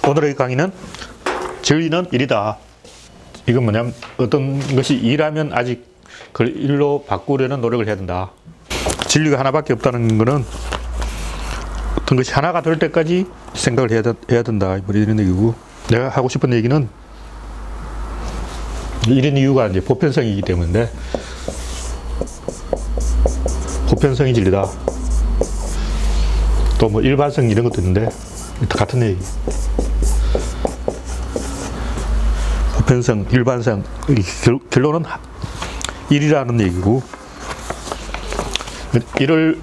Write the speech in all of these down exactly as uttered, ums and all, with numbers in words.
오늘의 강의는 진리는 일이다. 이건 뭐냐면 어떤 것이 일하면 아직 그걸 일로 바꾸려는 노력을 해야 된다. 진리가 하나밖에 없다는 것은 어떤 것이 하나가 될 때까지 생각을 해야, 해야 된다. 이런 얘기고, 내가 하고 싶은 얘기는 이런 이유가 이제 보편성이기 때문에 보편성이 진리다. 또 뭐 일반성 이런 것도 있는데 같은 얘기. 보편성, 일반성, 결론은 일이라는 얘기고, 일을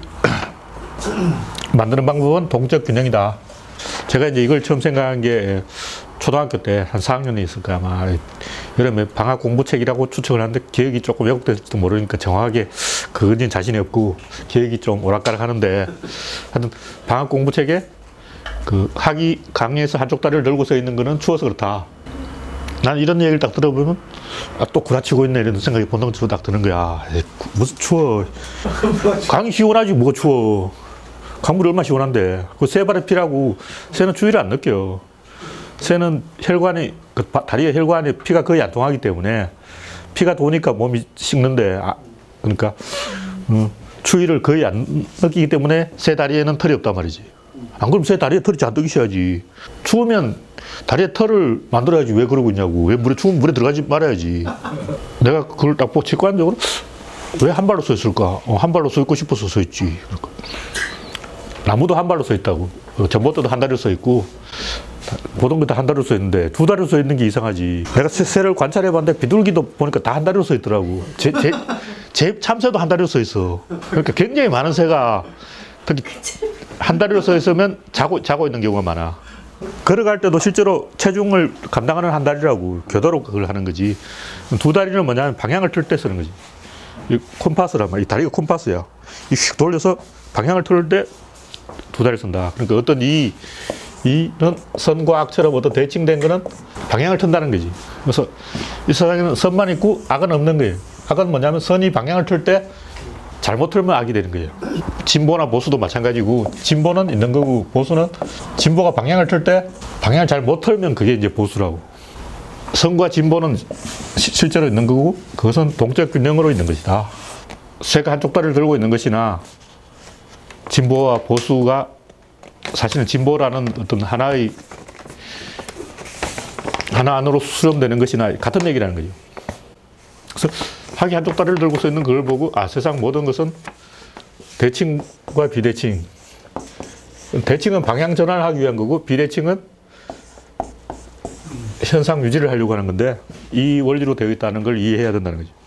만드는 방법은 동적 균형이다. 제가 이제 이걸 처음 생각한 게 초등학교 때 한 사 학년에 있을까 아마 여름에 방학 공부책이라고 추측을 하는데 기억이 조금 왜곡될지도 모르니까 정확하게 그건 자신이 없고 기억이 좀 오락가락 하는데, 하여튼 방학 공부책에 그 학이 강의에서 한쪽 다리를 들고 서 있는 거는 추워서 그렇다. 난 이런 얘기를 딱 들어보면 아, 또 구라치고 있네 이런 생각이 본능적으로 딱 드는 거야. 에이, 무슨 추워. 강이 시원하지 뭐가 추워. 강물이 얼마나 시원한데. 그 새발에 피라고. 새는 추위를 안 느껴요. 새는 혈관이, 그 다리에 혈관에 피가 거의 안 통하기 때문에 피가 도니까 몸이 식는데, 아, 그러니까 음, 추위를 거의 안 느끼기 때문에 새 다리에는 털이 없단 말이지. 안 그러면 새 다리에 털이 잔뜩 있어야지. 추우면 다리에 털을 만들어야지. 왜 그러고 있냐고. 왜 물에, 추우면 물에 들어가지 말아야지. 내가 그걸 딱 보고 직관적으로 왜 한 발로 서 있을까? 어, 한 발로 서 있고 싶어서 서 있지. 그러니까. 나무도 한 발로 서 있다고. 전봇대도 한 다리로 서 있고, 모든 것도 한 다리로 서 있는데 두 다리로 서 있는 게 이상하지. 내가 새, 새를 관찰해 봤는데 비둘기도 보니까 다 한 다리로 서 있더라고. 제, 제, 제 참새도 한 다리로 서 있어. 그러니까 굉장히 많은 새가 특히 한 다리로 서 있으면 자고, 자고 있는 경우가 많아. 걸어갈 때도 실제로 체중을 감당하는 한 다리라고. 교도로 그걸 하는 거지. 두 다리는 뭐냐면 방향을 틀 때 쓰는 거지. 이 콤파스란 말이야. 이 다리가 콤파스야. 이 휙 돌려서 방향을 틀 때 두 다리를 쓴다. 그러니까 어떤 이, 이는 선과 악처럼 어떤 대칭된 거는 방향을 튼다는 거지. 그래서 이 세상에는 선만 있고 악은 없는 거예요. 악은 뭐냐면 선이 방향을 틀 때 잘못 틀면 악이 되는 거예요. 진보나 보수도 마찬가지고, 진보는 있는 거고 보수는 진보가 방향을 틀 때 방향을 잘 못 틀면 그게 이제 보수라고. 선과 진보는 시, 실제로 있는 거고, 그것은 동적 균형으로 있는 것이다. 새가 한쪽 다리를 들고 있는 것이나 진보와 보수가 사실은 진보라는 어떤 하나의 하나 안으로 수렴되는 것이나 같은 얘기라는 거죠. 그래서 학이 한쪽 다리를 들고 서 있는 걸 보고, 아, 세상 모든 것은 대칭과 비대칭. 대칭은 방향 전환을 하기 위한 거고, 비대칭은 현상 유지를 하려고 하는 건데, 이 원리로 되어 있다는 걸 이해해야 된다는 거죠.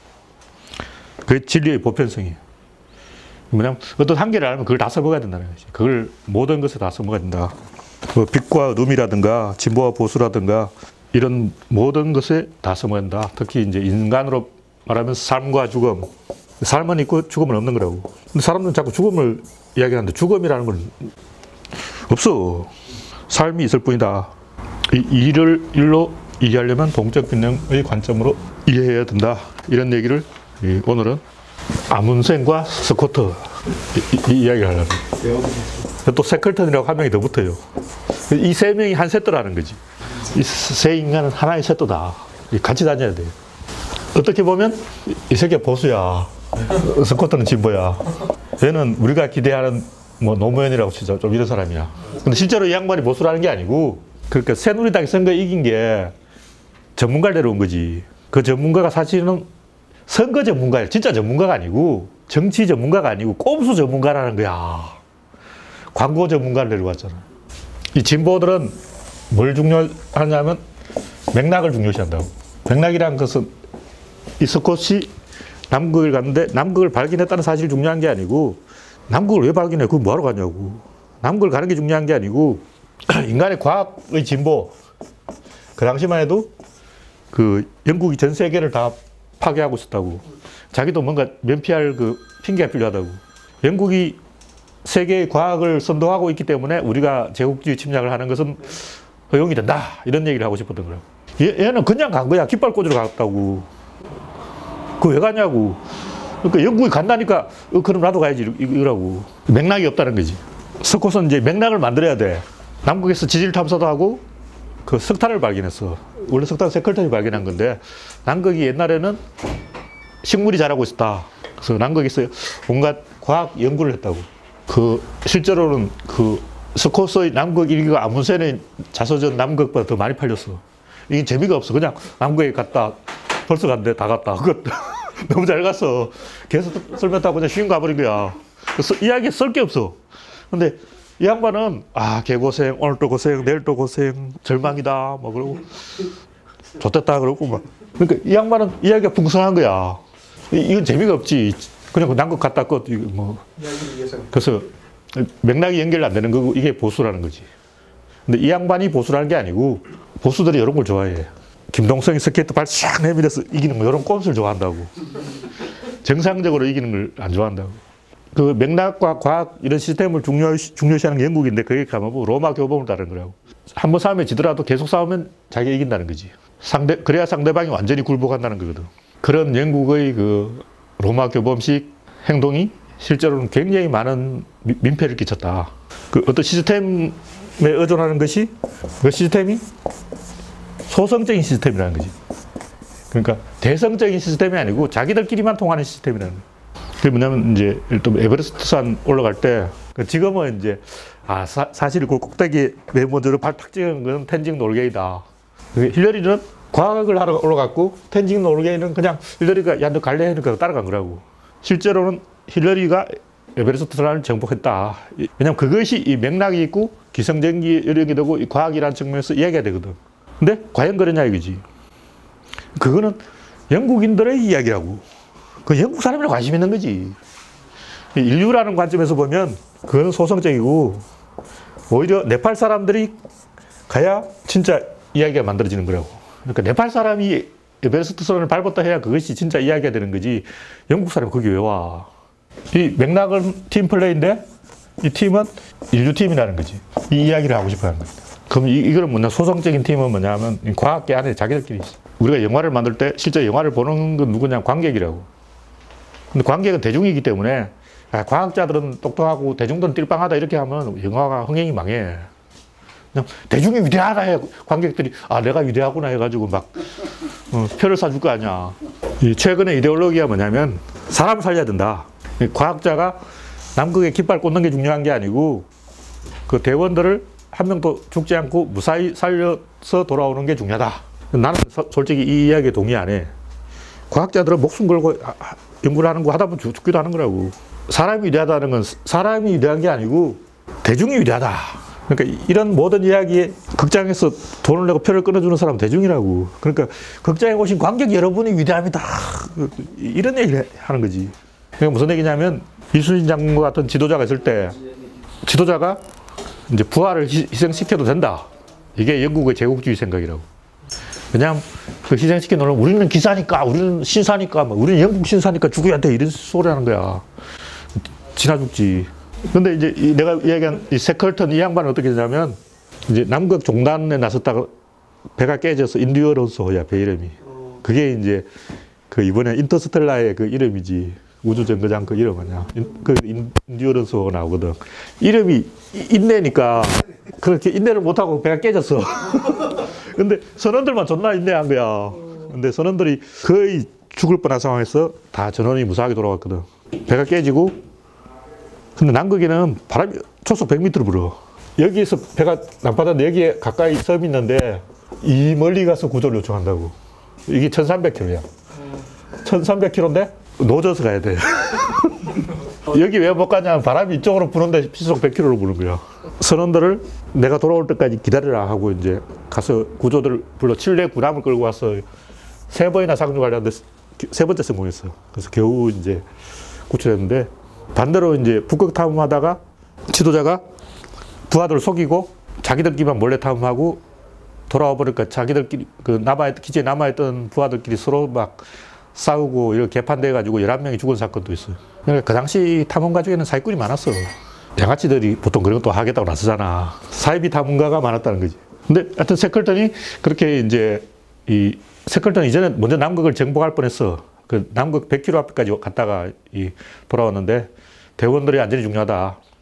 그게 진리의 보편성이에요. 뭐냐면 어떤 한계를 알면 그걸 다 써먹어야 된다는 거지. 그걸 모든 것에 다 써먹어야 된다. 뭐 빛과 어둠이라든가 진보와 보수라든가 이런 모든 것에 다 써먹어야 된다. 특히 이제 인간으로 말하면 삶과 죽음. 삶은 있고 죽음은 없는 거라고. 근데 사람들은 자꾸 죽음을 이야기하는데 죽음이라는 건 없어. 삶이 있을 뿐이다. 이 일을 일로 이해하려면 동적 균형의 관점으로 이해해야 된다. 이런 얘기를 오늘은 아문센과 스코트 이, 이, 이 이야기를 하려고. 또 세클턴이라고 한 명이 더 붙어요. 이 세 명이 한 세트라는 거지. 이 세 인간은 하나의 세트다. 같이 다녀야 돼. 어떻게 보면 이 새끼가 보수야. 스코트는 진보야. 얘는 우리가 기대하는 뭐 노무현이라고 치자. 좀 이런 사람이야. 근데 실제로 이 양반이 보수라는 게 아니고, 그러니까 새누리당이 선거 이긴 게 전문가를 데려온 거지. 그 전문가가 사실은 선거 전문가예요. 진짜 전문가가 아니고, 정치 전문가가 아니고 꼼수 전문가라는 거야. 광고 전문가를 데려왔잖아. 이 진보들은 뭘 중요하냐면 맥락을 중요시한다고. 맥락이란 것은 이 스콧이 남극을 갔는데 남극을 발견했다는 사실이 중요한 게 아니고, 남극을 왜 발견해? 그거 뭐하러 가냐고. 남극을 가는 게 중요한 게 아니고, 인간의 과학의 진보. 그 당시만 해도 그 영국이 전 세계를 다 파괴하고 있었다고. 자기도 뭔가 면피할 그 핑계가 필요하다고. 영국이 세계의 과학을 선도하고 있기 때문에 우리가 제국주의 침략을 하는 것은 허용이 된다. 이런 얘기를 하고 싶었던 거라고. 얘, 얘는 그냥 간 거야. 깃발 꽂으러 갔다고. 그거 왜 가냐고. 그러니까 영국이 간다니까, 어, 그럼 나도 가야지. 이거라고. 맥락이 없다는 거지. 스콧은 이제 맥락을 만들어야 돼. 남극에서 지질 탐사도 하고, 그 석탄을 발견했어. 원래 석탄 세컬턴이 발견한 건데, 남극이 옛날에는 식물이 자라고 있었다. 그래서 남극에서 온갖 과학 연구를 했다고. 그, 실제로는 그 스코스의 남극 일기가 아문센의 자서전 남극보다 더 많이 팔렸어. 이게 재미가 없어. 그냥 남극에 갔다, 벌써 갔는데 다 갔다. 그거 너무 잘 갔어. 계속 설명하고 그냥 쉬운 가버린 거야. 그래서 이야기에 쓸 게 없어. 근데 이 양반은, 아, 개고생, 오늘 또 고생, 내일 또 고생, 절망이다. 뭐, 그러고, 좋됐다. 그러고, 막. 그러니까 이 양반은 이야기가 풍성한 거야. 이건 재미가 없지. 그냥 그 남극 갔다 끝, 뭐. 그래서 맥락이 연결 안 되는 거고, 이게 보수라는 거지. 근데 이 양반이 보수라는 게 아니고, 보수들이 이런 걸 좋아해. 김동성이 스케이트 발 샥 내밀어서 이기는 거, 이런 꼼수를 좋아한다고. 정상적으로 이기는 걸 안 좋아한다고. 그 맥락과 과학 이런 시스템을 중요시, 중요시하는 게 영국인데 그게 가면 로마 교범을 따르는 거라고. 한 번 싸우면 지더라도 계속 싸우면 자기가 이긴다는 거지. 상대, 그래야 상대방이 완전히 굴복한다는 거거든. 그런 영국의 그 로마 교범식 행동이 실제로는 굉장히 많은 미, 민폐를 끼쳤다. 그 어떤 시스템에 의존하는 것이 그 시스템이 소성적인 시스템이라는 거지. 그러니까 대성적인 시스템이 아니고 자기들끼리만 통하는 시스템이라는 거야. 그게 뭐냐면, 이제, 또 에베레스트 산 올라갈 때, 지금은 이제, 아, 사, 사실 그 꼭대기에 맨 먼저 발 탁 찍은 건 텐징 노르게이다. 힐러리는 과학을 하러 올라갔고, 텐징 노르게이는 그냥 힐러리가 야, 너 갈래? 하니까 따라간 거라고. 실제로는 힐러리가 에베레스트 산을 정복했다. 왜냐면 그것이 이 맥락이 있고, 기성전기 여력이 되고, 이 과학이라는 측면에서 이야기가 되거든. 근데 과연 그러냐 이거지. 그거는 영국인들의 이야기라고. 그 영국 사람이랑 관심 있는 거지. 인류라는 관점에서 보면 그거는 소성적이고, 오히려 네팔 사람들이 가야 진짜 이야기가 만들어지는 거라고. 그러니까 네팔 사람이 에베레스트 선을 밟았다 해야 그것이 진짜 이야기가 되는 거지. 영국 사람이 거기 왜 와? 이 맥락은 팀 플레이인데 이 팀은 인류 팀이라는 거지. 이 이야기를 하고 싶어 하는 겁니다. 그럼 이, 이거는 뭐냐? 소성적인 팀은 뭐냐면 과학계 안에 자기들끼리 있어. 우리가 영화를 만들 때 실제 영화를 보는 건 누구냐? 관객이라고. 근데 관객은 대중이기 때문에, 아, 과학자들은 똑똑하고 대중들은 띨빵하다 이렇게 하면 영화가 흥행이 망해. 그냥 대중이 위대하다 해. 관객들이, 아, 내가 위대하구나 해가지고 막 어, 표를 사줄 거 아니야. 이 최근의 이데올로기가 뭐냐면 사람을 살려야 된다. 과학자가 남극에 깃발 꽂는 게 중요한 게 아니고 그 대원들을 한 명도 죽지 않고 무사히 살려서 돌아오는 게 중요하다. 나는 서, 솔직히 이 이야기에 동의 안 해. 과학자들은 목숨 걸고 연구를 하는 거 하다 보면 죽기도 하는 거라고. 사람이 위대하다는 건 사람이 위대한 게 아니고 대중이 위대하다. 그러니까 이런 모든 이야기에 극장에서 돈을 내고 표를 끊어주는 사람은 대중이라고. 그러니까 극장에 오신 관객 여러분이 위대합니다. 이런 얘기를 하는 거지. 그러니까 무슨 얘기냐면 이순신 장군과 같은 지도자가 있을 때 지도자가 이제 부하를 희생시켜도 된다. 이게 영국의 제국주의 생각이라고. 왜냐하면 그 희생시켜 놓으면 우리는 기사니까, 우리는 신사니까, 우리는 영국 신사니까 죽어야 돼. 이런 소리 하는 거야. 지나 죽지. 근데 이제 내가 이야기한 이 세컬턴 이 양반은 어떻게 되냐면, 이제 남극 종단에 나섰다가 배가 깨져서 인디어런스호야, 배 이름이. 그게 이제 그 이번에 인터스텔라의 그 이름이지. 우주정거장 그 이름 아니야. 그 인디어런스호가 나오거든. 이름이 인내니까 그렇게 인내를 못하고 배가 깨졌어. 근데 선원들만 존나 인내한 거야. 근데 선원들이 거의 죽을 뻔한 상황에서 다 전원이 무사하게 돌아왔거든. 배가 깨지고, 근데 남극에는 바람이 초속 백 미터로 불어. 여기에서 배가 남바다인데 여기에 가까이 섬이 있는데 이 멀리 가서 구조를 요청한다고. 이게 천삼백 킬로미터야. 천삼백 킬로미터인데 노져서 가야 돼. 여기 왜 못 가냐면 바람이 이쪽으로 부는데 시속 백 킬로미터로 부는 거야. 선원들을 내가 돌아올 때까지 기다리라 하고 이제 가서 구조들을 불러 칠대 군함을 끌고 와서 세 번이나 상륙하려는데 세 번째 성공했어. 그래서 겨우 이제 구출했는데, 반대로 이제 북극 탐험하다가 지도자가 부하들을 속이고 자기들끼리만 몰래 탐험하고 돌아와 버리니까 자기들끼리 그 남아있 기지에 남아있던 부하들끼리 서로 막 싸우고 이렇게 개판돼가지고 열한 명이 죽은 사건도 있어요. 그러니까 그 당시 탐험가 중에는 사기꾼이 많았어. 양아치들이 보통 그런 것도 하겠다고 나서잖아. 사이비 탐험가가 많았다는 거지. 근데 하여튼 세컬턴이 그렇게 이제 이 세컬턴 이전에 먼저 남극을 정복할 뻔했어. 그 남극 백 킬로미터 앞까지 갔다가 이 돌아왔는데 대원들이 안전이 중요하다.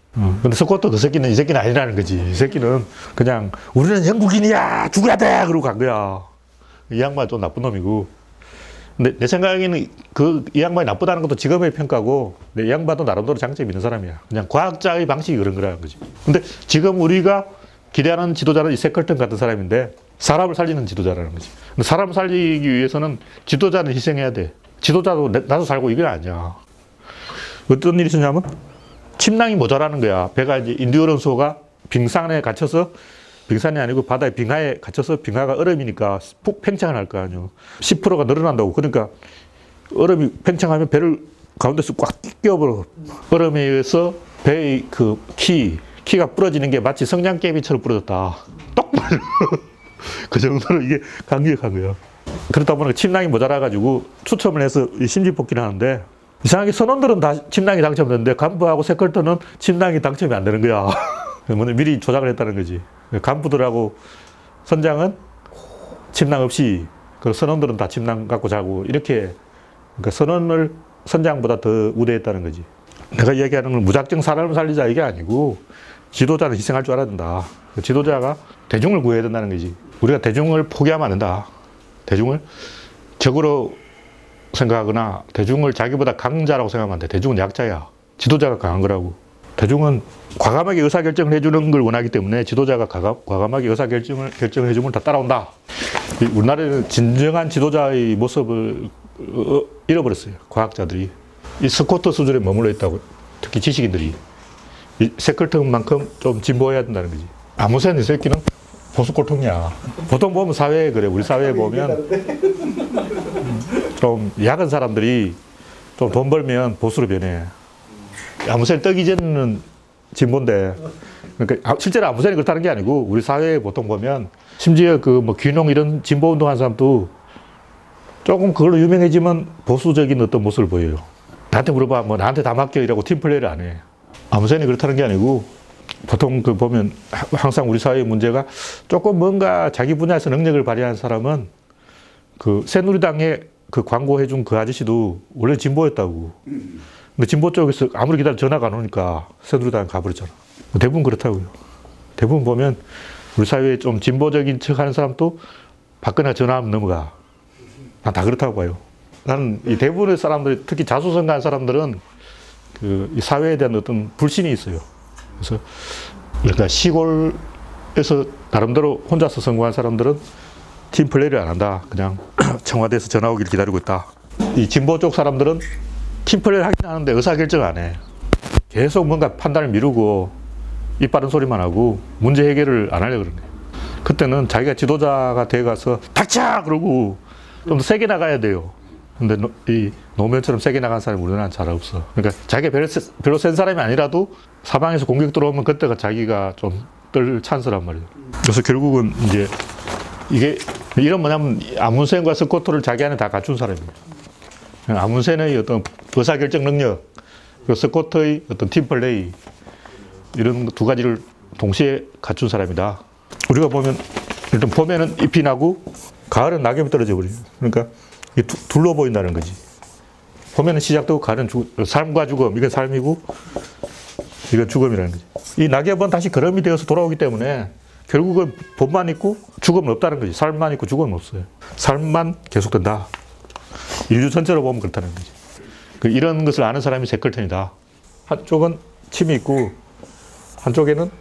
어, 근데 스코트 그 새끼는 이 새끼는 아니라는 거지. 이 새끼는 그냥 우리는 영국인이야 죽어야 돼 그러고 간 거야. 이 양반 좀 나쁜 놈이고. 근데 내 생각에는 그 이 양반이 나쁘다는 것도 직업의 평가고, 내 이 양반도 나름대로 장점이 있는 사람이야. 그냥 과학자의 방식이 그런 거라는 거지. 근데 지금 우리가 기대하는 지도자는 이 세컬튼 같은 사람인데 사람을 살리는 지도자라는 거지. 근데 사람을 살리기 위해서는 지도자는 희생해야 돼. 지도자도 내, 나도 살고 이게 아니야. 어떤 일이 있었냐면 침낭이 모자라는 거야. 배가 이제 인디오런소가 빙산에 갇혀서, 빙산이 아니고 바다의 빙하에 갇혀서 빙하가 얼음이니까 푹 팽창을 할 거 아니에요. 십 퍼센트가 늘어난다고. 그러니까 얼음이 팽창하면 배를 가운데서 꽉 끼워버려. 얼음에 의해서 배의 그 키, 키가 부러지는 게 마치 성냥개비처럼 부러졌다. 똑! 그 정도로 이게 강력한 거예요. 그러다 보니까 침낭이 모자라가지고 추첨을 해서 심지뽑기를 하는데, 이상하게 선원들은 다 침낭이 당첨되는데 간부하고 세컬턴은 침낭이 당첨이 안 되는 거야. 미리 조작을 했다는 거지. 간부들하고 선장은 침낭 없이, 그 선원들은 다 침낭 갖고 자고, 이렇게. 그러니까 선원을 선장보다 더 우대했다는 거지. 내가 얘기하는 건 무작정 사람을 살리자 이게 아니고, 지도자는 희생할 줄 알아야 된다. 지도자가 대중을 구해야 된다는 거지. 우리가 대중을 포기하면 안 된다. 대중을 적으로 생각하거나 대중을 자기보다 강자라고 생각하면 안 돼. 대중은 약자야. 지도자가 강한 거라고. 대중은 과감하게 의사결정을 해주는 걸 원하기 때문에 지도자가 과감, 과감하게 의사결정을 결정을 해주면 다 따라온다. 우리나라는 진정한 지도자의 모습을 어, 잃어버렸어요. 과학자들이. 이 스코트 수준에 머물러 있다고. 특히 지식인들이. 이 세컬턴만큼 좀 진보해야 된다는 거지. 아무새는 이 새끼는 보수골통이야. 보통 보면 사회에 그래. 우리 사회에 보면 좀 야근 사람들이 좀 돈 벌면 보수로 변해. 아무새는 떡 이제는 진보인데, 그러니까 실제로 아무새는 그렇다는 게 아니고, 우리 사회에 보통 보면 심지어 그 뭐 귀농 이런 진보 운동하는 사람도 조금 그걸로 유명해지면 보수적인 어떤 모습을 보여요. 나한테 물어봐, 뭐 나한테 다 맡겨 이라고 팀플레이를 안 해. 아무새는 그렇다는 게 아니고, 보통 그 보면 항상 우리 사회의 문제가 조금 뭔가 자기 분야에서 능력을 발휘한 사람은 그 새누리당에 그 광고해준 그 아저씨도 원래 진보였다고. 근데 진보 쪽에서 아무리 기다려 전화가 안 오니까 새누리당 가버렸잖아. 대부분 그렇다고요. 대부분 보면 우리 사회에 좀 진보적인 척 하는 사람도 박근혜가 전화하면 넘어가. 난 다 그렇다고 봐요. 나는 이 대부분의 사람들이, 특히 자수성가한 사람들은 그 이 사회에 대한 어떤 불신이 있어요. 그래서 그러니까 시골에서 나름대로 혼자서 성공한 사람들은 팀 플레이를 안 한다. 그냥 청와대에서 전화 오기를 기다리고 있다. 이 진보 쪽 사람들은 팀 플레이를 하긴 하는데 의사결정 안 해. 계속 뭔가 판단을 미루고 입 바른 소리만 하고 문제 해결을 안 하려고 그러네. 그때는 자기가 지도자가 돼가서 닥쳐! 그러고 좀 더 세게 나가야 돼요. 근데 노, 이 노무현처럼 세게 나간 사람이 우리나라는 잘 없어. 그러니까 자기가 별로, 세, 별로 센 사람이 아니라도 사방에서 공격 들어오면 그때가 자기가 좀 뜰 찬스란 말이에요. 그래서 결국은 이제 이게 이런 뭐냐면 아문센과 스코트를 자기 안에 다 갖춘 사람이에요. 아문센의 어떤 의사결정 능력, 그리고 스코트의 어떤 팀플레이, 이런 두 가지를 동시에 갖춘 사람이다. 우리가 보면 일단 봄에는 잎이 나고 가을은 낙엽이 떨어져 버려요. 그러니까 이게 두, 둘로 보인다는 거지. 봄에는 시작되고 가을은 죽, 삶과 죽음, 이건 삶이고 이건 죽음이라는 거지. 이 낙엽은 다시 거름이 되어서 돌아오기 때문에 결국은 봄만 있고 죽음은 없다는 거지. 삶만 있고 죽음은 없어요. 삶만 계속된다. 인류 전체로 보면 그렇다는 거지. 그 이런 것을 아는 사람이 세컬턴이다. 한쪽은 침이 있고 한쪽에는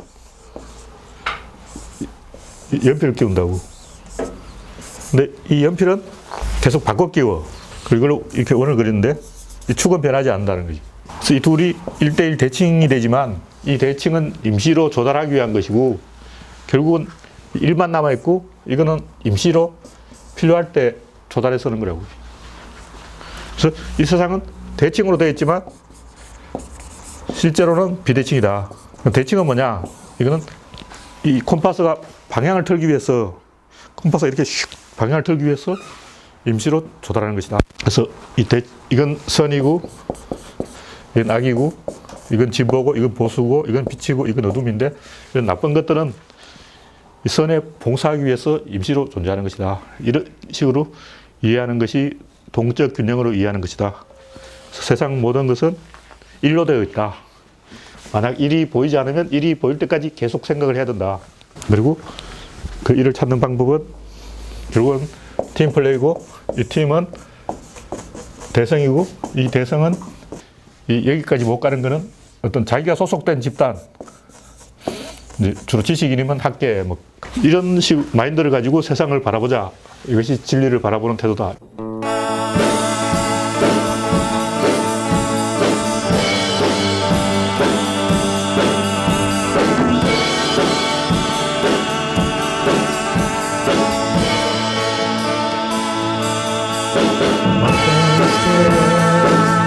연필을 끼운다고. 근데 이 연필은 계속 바꿔 끼워. 그리고 이걸 이렇게 원을 그리는데 이 축은 변하지 않는다는 거지. 그래서 이 둘이 일 대일 대칭이 되지만 이 대칭은 임시로 조달하기 위한 것이고, 결국은 일만 남아있고 이거는 임시로 필요할 때 조달해 쓰는 거라고. 그래서 이 세상은 대칭으로 되어 있지만 실제로는 비대칭이다. 대칭은 뭐냐? 이거는 이 콤파스가 방향을 틀기 위해서, 콤파스가 이렇게 슉 방향을 틀기 위해서 임시로 조달하는 것이다. 그래서 이 대, 이건 선이고, 이건 악이고, 이건 진보고, 이건 보수고, 이건 빛이고, 이건 어둠인데, 이런 나쁜 것들은 이 선에 봉사하기 위해서 임시로 존재하는 것이다. 이런 식으로 이해하는 것이 동적 균형으로 이해하는 것이다. 세상 모든 것은 일로 되어 있다. 만약 일이 보이지 않으면 일이 보일 때까지 계속 생각을 해야 된다. 그리고 그 일을 찾는 방법은 결국은 팀 플레이고, 이 팀은 대성이고, 이 대성은 이 여기까지 못 가는 거는 어떤 자기가 소속된 집단, 이제 주로 지식인이면 학계, 뭐 이런 식 마인드를 가지고 세상을 바라보자. 이것이 진리를 바라보는 태도다. My friends,